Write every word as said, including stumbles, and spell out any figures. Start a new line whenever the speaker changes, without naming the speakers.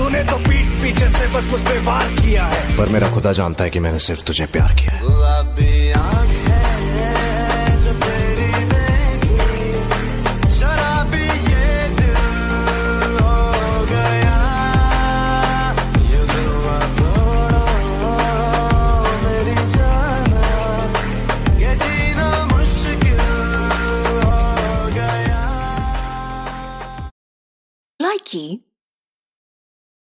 तूने तो पीठ पीछे से बस मुझ पे वार किया है, पर मेरा खुदा जानता है कि मैंने सिर्फ तुझे प्यार किया है। गुलाबी आंखें जो तेरी देखी, शराबी ये दिल हो गया। ये दुआ तोड़ो मेरी जाना, ये जीना मुश्किल हो गया।
Likey